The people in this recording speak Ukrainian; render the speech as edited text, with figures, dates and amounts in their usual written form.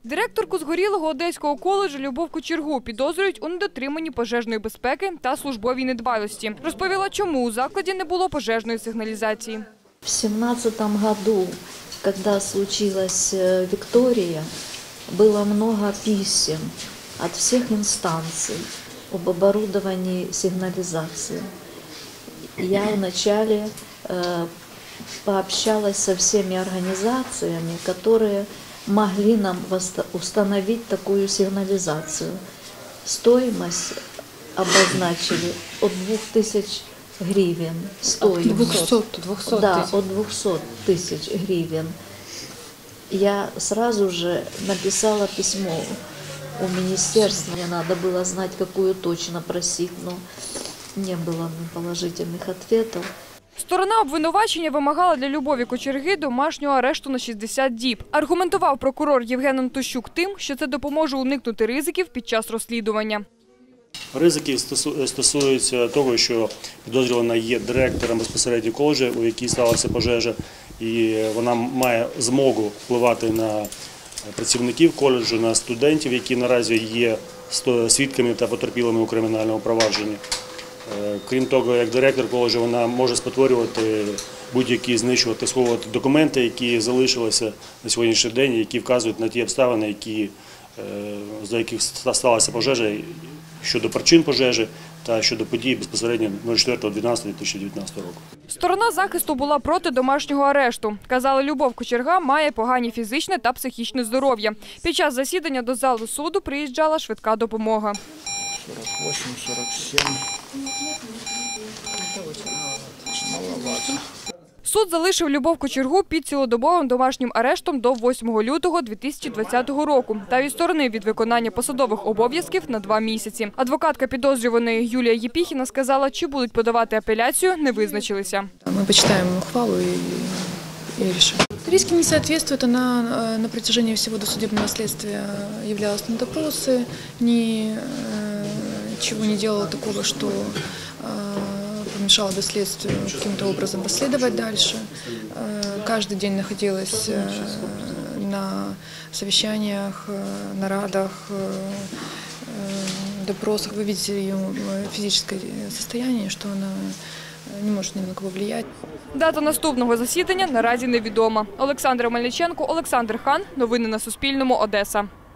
Директорку згорілого Одеського коледжу Любов Кочергу підозрюють у недотриманні пожежної безпеки та службовій недбалості. Розповіла, чому у закладі не було пожежної сигналізації. В 2017 году, когда случилась Виктория, было много писем от всех инстанций об оборудовании сигнализации. Я вначале пообщалась со всеми организациями, которые могли нам установить такую сигнализацию. Стоимость обозначили от 2000 гривен. Стоимость. От 200 тысяч. Да, от 200 тысяч гривен. Я сразу же написала письмо у министерства. Мне надо было знать, какую точно просить, но не было положительных ответов. Сторона обвинувачення вимагала для Любові Кочерги домашнього арешту на 60 діб. Аргументував прокурор Євген Антощук тим, що це допоможе уникнути ризиків під час розслідування. Ризики стосуються того, що підозрювана є директором безпосередньо коледжу, у якій сталася пожежа, і вона має змогу впливати на працівників коледжу, на студентів, які наразі є свідками та потерпілими у кримінальному провадженні. Крім того, як директор коледжу, вона може спотворювати будь-які, знищувати, сховувати документи, які залишилися на сьогоднішній день, які вказують на ті обставини, за яких сталася пожежа, щодо причин пожежі та щодо подій безпосередньо 04.12.2019 року. Сторона захисту була проти домашнього арешту. Казали, Любов Кочерга має погані фізичне та психічне здоров'я. Під час засідання до залу суду приїжджала швидка допомога. 48, 47. Маловато. Суд залишив Любов Кочергу під цілодобовим домашнім арештом до 8 лютого 2020 року та відсторонив від виконання посадових обов'язків на 2 місяці. Адвокатка підозрюваної Юлія Єпіхіна сказала, чи будуть подавати апеляцію, не визначилися. Мы почитаем ухвалу и решим. Риски не соответствуют. Она на протяжении всего досудебного следствия являлась на допросы, ничего не делала такого, что помешало бы следствию каким-то образом расследовать дальше. Каждый день находилась на совещаниях, нарадах, допросах. Вы видите ее физическое состояние, что она не може ні на кого впливати. Дата наступного засідання наразі невідома. Олександра Мельниченко, Олександр Хан. Новини на Суспільному. Одеса.